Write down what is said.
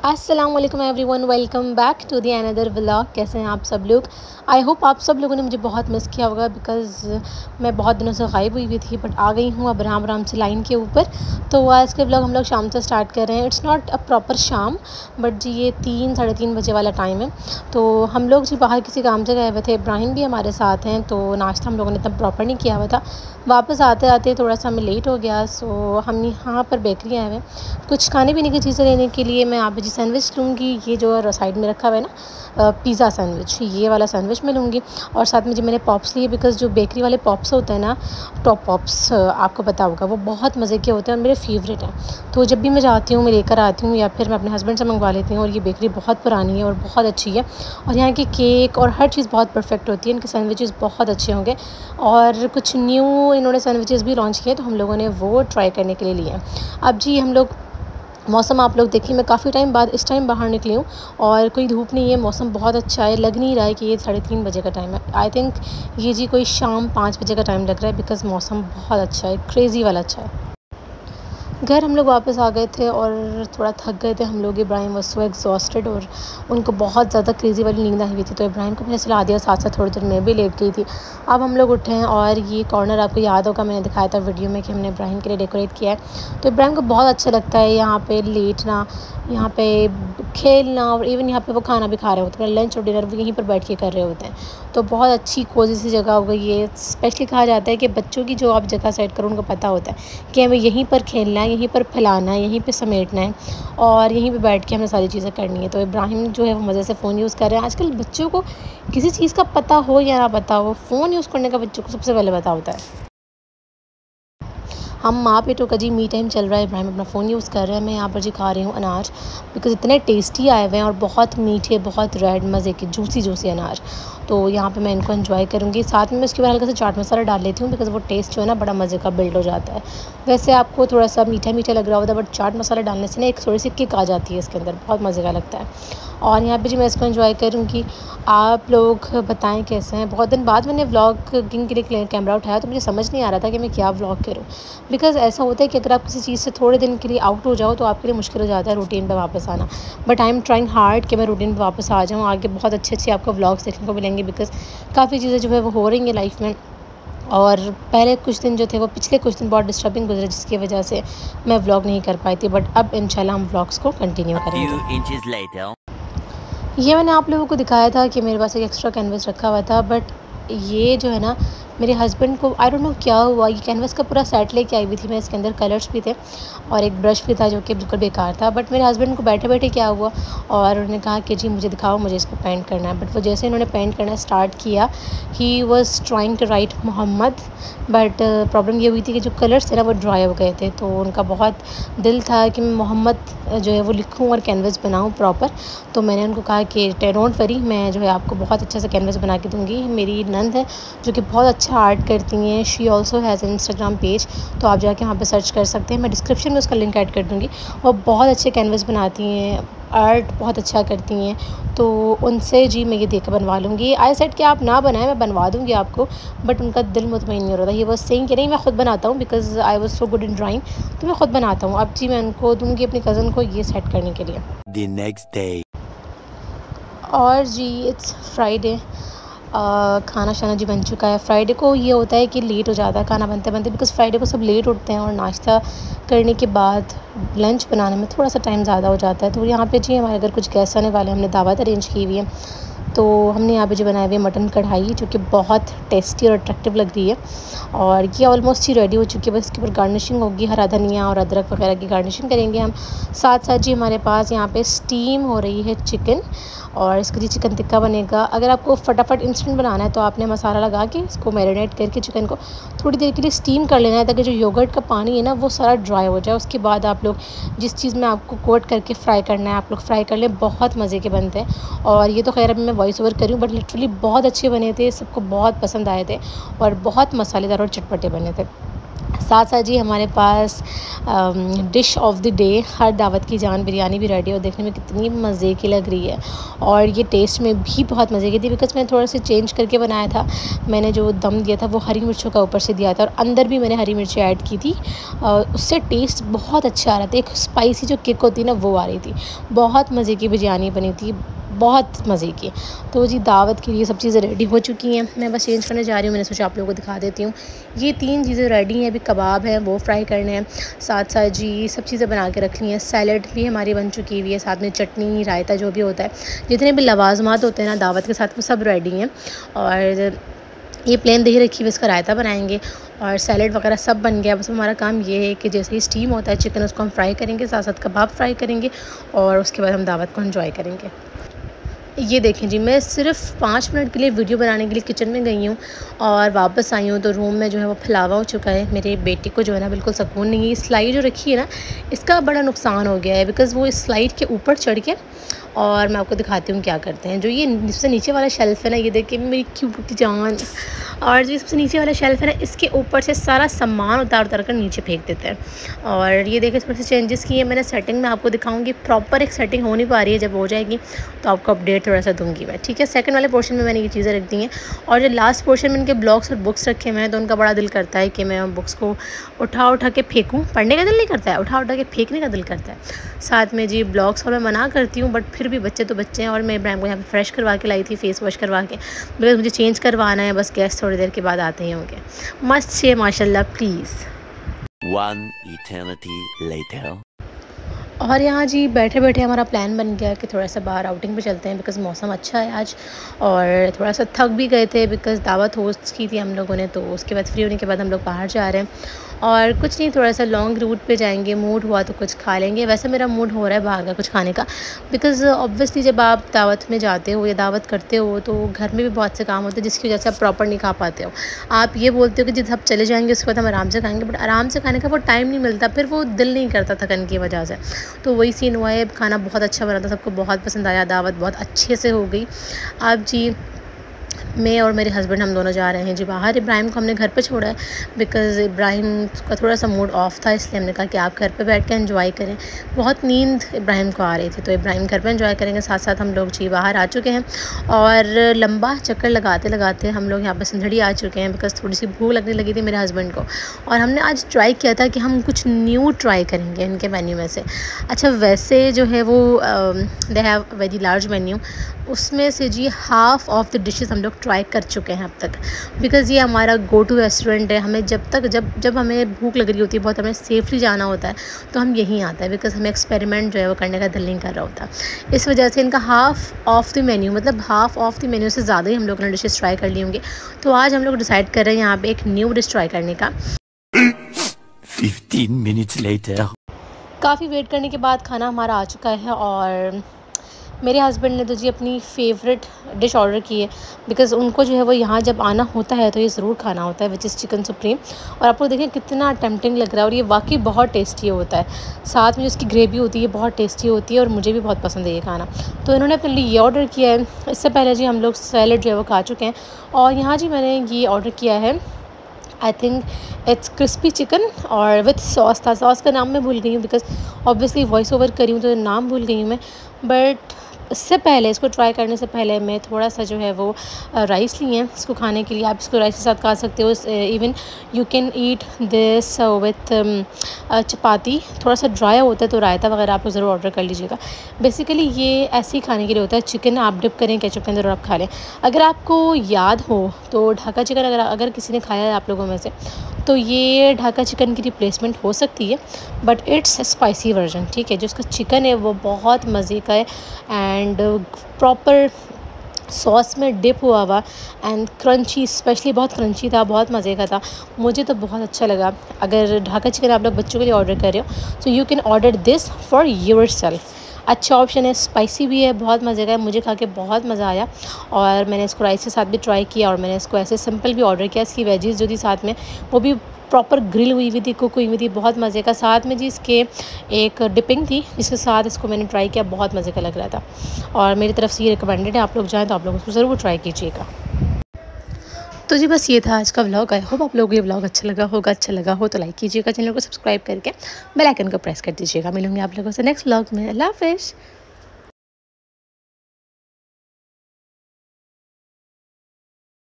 अस्सलाम वालेकुम everyone, welcome back to the another vlog. कैसे हैं आप सब लोग? आई होप आप सब लोगों ने मुझे बहुत मिस किया होगा बिकॉज़ मैं बहुत दिनों से गायब हुई थी, बट आ गई हूँ अब आराम आराम से लाइन के ऊपर। तो आज के व्लॉग हम लोग शाम से स्टार्ट कर रहे हैं। इट्स नॉट अ प्रॉपर शाम, बट जी ये 3 साढ़े 3 बजे वाला टाइम है। तो हम लोग जी बाहर किसी काम से गए हुए थे, इब्राहिम भी हमारे साथ हैं। तो नाश्ता हम लोगों ने इतना प्रॉपर नहीं किया हुआ था। वापस आते आते थोड़ा सा हमें लेट हो गया, सो हम यहाँ पर बेकरी आए हुए हैं कुछ खाने पीने की चीज़ें लेने के लिए। मैं यहाँ पे जी सैंडविच लूँगी, ये जो साइड में रखा हुआ है ना पिज़्ज़ा सैंडविच, ये वाला सैंडविच मैं लूँगी। और साथ में जी मैंने पॉप्स लिए बिकॉज़ जो बेकरी वाले पॉप्स होते हैं ना, टॉप पॉप्स, आपको पता होगा वो बहुत मज़े के होते हैं और मेरे फेवरेट हैं। तो जब भी मैं जाती हूँ मैं लेकर आती हूँ या फिर मैं अपने हस्बैंड से मंगवा लेती हूँ। और ये बेकरी बहुत पुरानी है और बहुत अच्छी है, और यहाँ की केक और हर चीज़ बहुत परफेक्ट होती है। इनके सैंडविचेस बहुत अच्छे होंगे और कुछ न्यू इन्होंने सैंडविचेस भी लॉन्च किए, तो हम लोगों ने वो ट्राई करने के लिए लिए हैं। अब जी हम लोग मौसम आप लोग देखिए, मैं काफ़ी टाइम बाद इस टाइम बाहर निकली हूँ और कोई धूप नहीं है, मौसम बहुत अच्छा है। लग नहीं रहा है कि ये 3:30 बजे का टाइम है। आई थिंक ये जी कोई शाम 5 बजे का टाइम लग रहा है बिकॉज़ मौसम बहुत अच्छा है, क्रेज़ी वाला अच्छा है। घर हम लोग वापस आ गए थे और थोड़ा थक गए थे हम लोग। इब्राहिम वाज सो एग्जॉस्टेड और उनको बहुत ज़्यादा क्रेज़ी वाली नींद आई हुई थी, तो इब्राहिम को मैंने सुला दिया, साथ साथ थोड़ी देर मैं भी लेट गई थी। अब हम लोग उठे हैं और ये कॉर्नर आपको याद होगा, मैंने दिखाया था वीडियो में कि हमने इब्राहिम के लिए डेकोरेट किया है। तो इब्राहिम को बहुत अच्छा लगता है यहाँ पे लेटना, यहाँ पे खेलना, और इवन यहाँ पे वो खाना भी खा रहे होते हैं, लंच और डिनर वो यहीं पर बैठ के कर रहे होते हैं। तो बहुत अच्छी कोज़ी सी जगह हो गई है। स्पेशली कहा जाता है कि बच्चों की जो आप जगह सेट करो, उनको पता होता है कि हमें यहीं पर खेलना है, यहीं पर फैलाना है, यहीं पे समेटना है और यहीं पे बैठ के हमें सारी चीज़ें करनी है। तो इब्राहिम जो है वो मज़े से फ़ोन यूज़ कर रहे हैं। आजकल बच्चों को किसी चीज़ का पता हो या ना पता हो, फ़ोन यूज़ करने का बच्चों को सबसे पहले पता होता है। हम माँ बेटों का जी मी टाइम चल रहा है। इब्राहिम अपना फ़ोन यूज़ कर रहे हैं, मैं यहाँ पर जी खा रही हूँ अनार बिकॉज़ इतने टेस्टी आए हुए हैं और बहुत मीठे, बहुत रेड मज़े के जूसी जूसी अनार। तो यहाँ पे मैं इनको एंजॉय करूँगी। साथ में मैं इसके ऊपर हल्का सा चाट मसाला डाल लेती हूँ बिकॉज़ वो टेस्ट जो है ना बड़ा मज़े का बिल्ड हो जाता है। वैसे आपको थोड़ा सा मीठा मीठा लग रहा होता है, बट चाट मसाला डालने से ना एक थोड़ी सी किक आ जाती है इसके अंदर, बहुत मज़े का लगता है। और यहाँ पे जी मैं इसको एंजॉय करूँगी। आप लोग बताएं कैसे हैं? बहुत दिन बाद मैंने व्लॉगिंग के लिए कैमरा उठाया, तो मुझे समझ नहीं आ रहा था कि मैं क्या व्लॉग करूँ। बिकॉज़ ऐसा होता है कि अगर आप किसी चीज़ से थोड़े दिन के लिए आउट हो जाओ तो आपके लिए मुश्किल हो जाता है रूटीन पे वापस आना। But I am trying hard कि मैं रूटीन पे वापस आ जाऊँ। आगे बहुत अच्छे आपको व्लॉग्स देखने को मिलेंगे बिकॉज़ काफ़ी चीज़ें जो है वो हो रही हैं लाइफ़ में। और पहले कुछ दिन जो थे वो पिछले कुछ दिन बहुत डिस्टर्बिंग गुजरे, जिसकी वजह से मैं व्लॉग नहीं कर पाई थी, बट अब इंशाल्लाह हम व्लॉग्स को कंटिन्यू A few करेंगे। inches later. ये मैंने आप लोगों को दिखाया था कि मेरे पास एक एक्स्ट्रा कैनवस रखा हुआ था, बट ये जो है ना मेरे हस्बैंड को आई डोंट नो क्या हुआ, ये कैनवस का पूरा सेट लेके आई हुई थी मैं। इसके अंदर कलर्स भी थे और एक ब्रश भी था जो कि बिल्कुल बेकार था। बट मेरे हस्बैंड को बैठे बैठे क्या हुआ और उन्होंने कहा कि जी मुझे दिखाओ, मुझे इसको पेंट करना है। बट वो जैसे इन्होंने पेंट करना स्टार्ट किया, he was trying to write Mohammad, but problem ये हुई थी कि जो कलर्स थे ना वो ड्राई हो गए थे। तो उनका बहुत दिल था कि मैं मोहम्मद जो है वो लिखूँ और कैनवस बनाऊँ प्रॉपर। तो मैंने उनको कहा कि डोंट वरी, मैं जो है आपको बहुत अच्छा सा कैनवस बना के दूँगी। मेरी नंद है जो कि बहुत अच्छा आर्ट करती हैं, she also has an Instagram page, तो आप जाके वहाँ पे सर्च कर सकते हैं। मैं डिस्क्रिप्शन में उसका लिंक ऐड कर दूँगी। वो बहुत अच्छे कैनवस बनाती हैं, आर्ट बहुत अच्छा करती हैं, तो उनसे जी मैं ये देकर बनवा लूँगी। आई सेड कि आप ना बनाएं, मैं बनवा दूँगी आपको, बट उनका दिल मुतमईन नहीं हो रहा था। ये बस सेइंग कि नहीं मैं ख़ुद बनाता हूँ because I was so good in drawing, तो मैं ख़ुद बनाता हूँ। अब जी मैं उनको दूँगी अपनी कज़न को ये सेट करने के लिए। The next day. और जी इट्स फ्राइडे, खाना शाना जी बन चुका है। फ्राइडे को ये होता है कि लेट हो जाता है खाना बनते बनते बिकॉज़ फ्राइडे को सब लेट उठते हैं और नाश्ता करने के बाद लंच बनाने में थोड़ा सा टाइम ज़्यादा हो जाता है। तो यहाँ पे जी हमारे घर कुछ गेस्ट आने वाले हैं, हमने दावत अरेंज की हुई है। तो हमने यहाँ पे जो बनाए हुए मटन कढ़ाई जो कि बहुत टेस्टी और अट्रैक्टिव लग रही है, और ये ऑलमोस्ट ही रेडी हो चुकी है। बस इसके ऊपर गार्निशिंग होगी, हरा धनिया और अदरक वगैरह की गार्निशिंग करेंगे हम। साथ साथ जी हमारे पास यहाँ पे स्टीम हो रही है चिकन, और इसका जी चिकन टिक्का बनेगा। अगर आपको फटाफट इंस्टेंट बनाना है तो आपने मसाला लगा के इसको मैरिनेट करके चिकन को थोड़ी देर के लिए स्टीम कर लेना है, ताकि जो योगर्ट का पानी है ना वो सारा ड्राई हो जाए। उसके बाद आप लोग जिस चीज़ में आपको कोट करके फ्राई करना है आप लोग फ्राई कर लें, बहुत मज़े के बनते हैं। और ये तो खैर अभी मैं वॉइस ओवर करूँ, बट लिटरली बहुत अच्छे बने थे, सबको बहुत पसंद आए थे और बहुत मसालेदार और चटपटे बने थे। साथ साथ जी हमारे पास डिश ऑफ द डे हर दावत की जान बिरयानी भी रेडी है और देखने में कितनी मज़े की लग रही है और ये टेस्ट में भी बहुत मज़े की थी बिकॉज़ मैंने थोड़ा सा चेंज करके बनाया था। मैंने जो दम दिया था वो हरी मिर्चों का ऊपर से दिया था और अंदर भी मैंने हरी मिर्ची ऐड की थी। उससे टेस्ट बहुत अच्छा आ रहा था, एक स्पाइसी जो किक होती है ना वो आ रही थी। बहुत मज़े की बिरयानी बनी थी, बहुत मज़े की। तो जी दावत के लिए सब चीज़ें रेडी हो चुकी हैं, मैं बस चेंज करने जा रही हूँ। मैंने सोचा आप लोगों को दिखा देती हूँ। ये 3 चीज़ें रेडी हैं, अभी कबाब हैं वो फ्राई करने हैं। साथ साथ जी सब चीज़ें बना के रख ली हैं। सैलड भी हमारी बन चुकी हुई है, साथ में चटनी, रायता जो भी होता है, जितने भी लवाजमात होते हैं ना दावत के साथ वो सब रेडी हैं। और ये प्लेन दही रखी हुई, इसका रायता बनाएंगे और सैलड वगैरह सब बन गया। बस हमारा काम ये है कि जैसे ही स्टीम होता है चिकन उसको हम फ्राई करेंगे, साथ साथ कबाब फ्राई करेंगे और उसके बाद हम दावत को एंजॉय करेंगे। ये देखें जी, मैं सिर्फ 5 मिनट के लिए वीडियो बनाने के लिए किचन में गई हूँ और वापस आई हूँ तो रूम में जो है वो फैलावा हो चुका है। मेरे बेटे को जो है ना बिल्कुल सुकून नहीं है। स्लाइड जो रखी है ना इसका बड़ा नुकसान हो गया है बिकॉज़ वो इस स्लाइड के ऊपर चढ़ के, और मैं आपको दिखाती हूँ क्या करते हैं। जो ये सबसे नीचे वाला शेल्फ़ है ना, ये देखिए मेरी क्यूट जान, और जो सबसे नीचे वाला शेल्फ़ है ना इसके ऊपर से सारा सामान उतार उतार कर नीचे फेंक देते हैं। और ये देखिए थोड़े से चेंजेस किए मैंने सेटिंग में, आपको दिखाऊंगी। प्रॉपर एक सेटिंग हो नहीं पा रही है, जब हो जाएगी तो आपको अपडेट थोड़ा सा दूंगी मैं, ठीक है। सेकंड वाले पोर्शन में मैंने ये चीज़ें रख दी हैं और जो लास्ट पोर्शन में इनके ब्लॉग्स और बुक्स रखे हुए हैं तो उनका बड़ा दिल करता है कि मैं बुक्स को उठा उठा के फेंकूँ। पढ़ने का दिल नहीं करता है, उठा उठा के फेंकने का दिल करता है। साथ में जी ब्लॉग्स और मैं मना करती हूँ बट फिर भी बच्चे तो बच्चे हैं। और मैं इब्राहिम को यहाँ पे फ्रेश करवा के लाई थी, फेस वॉश करवा के, बिकॉज मुझे चेंज करवाना है। बस गेस्ट थोड़ी देर के बाद आते ही होंगे। मस्त से माशाल्लाह प्लीज़। One eternity later. और यहाँ जी बैठे बैठे हमारा प्लान बन गया कि थोड़ा सा बाहर आउटिंग पे चलते हैं बिकॉज़ मौसम अच्छा है आज और थोड़ा सा थक भी गए थे बिकॉज़ दावत होस्ट की थी हम लोगों ने। तो उसके बाद फ्री होने के बाद हम लोग बाहर जा रहे हैं और कुछ नहीं, थोड़ा सा लॉन्ग रूट पे जाएंगे। मूड हुआ तो कुछ खा लेंगे। वैसे मेरा मूड हो रहा है बाहर का कुछ खाने का बिकॉज़ ऑब्वियसली जब आप दावत में जाते हो या दावत करते हो तो घर में भी बहुत से काम होते हैं जिसकी वजह से आप प्रॉपर नहीं खा पाते हो। आप ये बोलते हो कि जब आप चले जाएंगे उसके बाद हम आराम से खाएंगे, बट आराम से खाने का वो टाइम नहीं मिलता, फिर वो दिल नहीं करता थकन की वजह से। तो वही सीन हुआ है। खाना बहुत अच्छा बना था, सबको बहुत पसंद आया, दावत बहुत अच्छे से हो गई। अब जी मैं और मेरे हस्बैंड हम दोनों जा रहे हैं जी बाहर। इब्राहिम को हमने घर पे छोड़ा है बिकॉज़ इब्राहिम का थोड़ा सा मूड ऑफ था, इसलिए हमने कहा कि आप घर पे बैठ के एंजॉय करें। बहुत नींद इब्राहिम को आ रही थी तो इब्राहिम घर पे एंजॉय करेंगे। साथ साथ हम लोग जी बाहर आ चुके हैं और लंबा चक्कर लगाते लगाते हम लोग यहाँ पर सिंधड़ी आ चुके हैं बिकॉज़ थोड़ी सी भूख लगने लगी थी मेरे हस्बैंड को। और हमने आज ट्राई किया था कि हम कुछ न्यू ट्राई करेंगे इनके मेन्यू में से। अच्छा वैसे जो है वो they have very large menu, उसमें से जी हाफ़ ऑफ द डिशेस हम लोग ट्राई कर चुके हैं अब तक बिकॉज़ ये हमारा गो टू रेस्टोरेंट है। हमें जब हमें भूख लग रही होती है, बहुत हमें सेफली जाना होता है तो हम यहीं आते हैं बिकॉज़ हमें एक्सपेरिमेंट जो है वो करने का दिल नहीं कर रहा होता। इस वजह से इनका हाफ़ ऑफ द मेन्यू, मतलब हाफ़ ऑफ द मेन्यू से ज़्यादा ही हम लोगों ने डिशेस ट्राई कर ली होंगी। तो आज हम लोग डिसाइड कर रहे हैं यहाँ पर एक न्यू डिश ट्राई करने का। 15 minutes later. काफ़ी वेट करने के बाद खाना हमारा आ चुका है और मेरे हस्बैंड ने तो जी अपनी फ़ेवरेट डिश ऑर्डर की है बिकॉज़ उनको जो है वो यहाँ जब आना होता है तो ये ज़रूर खाना होता है, विच इज़ चिकन सुप्रीम। और आप लोग देखें कितना टेम्पटिंग लग रहा है और ये वाकई बहुत टेस्टी होता है। साथ में उसकी ग्रेवी होती है बहुत टेस्टी होती है और मुझे भी बहुत पसंद है ये खाना। तो इन्होंने अपने लिए ये ऑर्डर किया है। इससे पहले जी हम लोग सैलड जो है वो खा चुके हैं और यहाँ जी मैंने ये ऑर्डर किया है, I think it's crispy chicken और विथ सॉस था। सॉस का नाम मैं भूल गई हूँ बिकॉज़ ऑब्वियसली वॉइस ओवर करी हूँ तो नाम भूल गई हूँ मैं। बट इससे पहले, इसको ट्राई करने से पहले मैं थोड़ा सा जो है वो राइस लिए हैं इसको खाने के लिए। आप इसको राइस के साथ खा सकते हो। Even you can eat this with chapati. थोड़ा सा ड्राई होता है तो रायता वगैरह आप ज़रूर ऑर्डर कर लीजिएगा। बेसिकली ये ऐसे ही खाने के लिए होता है। चिकन आप डिप करें केचप के अंदर और आप खा लें। अगर आपको याद हो तो ढाका चिकन अगर किसी ने खाया है आप लोगों में से तो ये ढाका चिकन की रिप्लेसमेंट हो सकती है, बट इट्स स्पाइसी वर्जन, ठीक है। जो इसका चिकन है वो बहुत मज़े का है एंड प्रॉपर सॉस में डिप हुआ हुआ एंड क्रंची, स्पेशली बहुत क्रंची था, बहुत मज़े का था। मुझे तो बहुत अच्छा लगा। अगर ढाका चिकन आप लोग बच्चों के लिए ऑर्डर कर रहे हो तो you can order this for yourself. अच्छा ऑप्शन है, स्पाइसी भी है, बहुत मज़े का है। मुझे खा के बहुत मज़ा आया और मैंने इसको राइस के साथ भी ट्राई किया और मैंने इसको ऐसे सिंपल भी ऑर्डर किया। इसकी वेजीज़ जो थी साथ में वो भी प्रॉपर ग्रिल हुई थी, कुक हुई थी, बहुत मज़े का। साथ में जी इसके एक डिपिंग थी जिसके साथ इसको मैंने ट्राई किया, बहुत मज़े का लग रहा था और मेरी तरफ से ये रिकमेंडेड है। आप लोग जाएँ तो आप लोग उसको ज़रूर ट्राई कीजिएगा। तो जी बस ये था आज का व्लॉग। आई होप आप लोगों को ये व्लॉग अच्छा लगा होगा। अच्छा लगा हो तो लाइक कीजिएगा, चैनल को सब्सक्राइब करके बेल आइकन को प्रेस कर दीजिएगा। मिलूंगी आप लोगों से नेक्स्ट व्लॉग में। अल्लाह हाफिज़।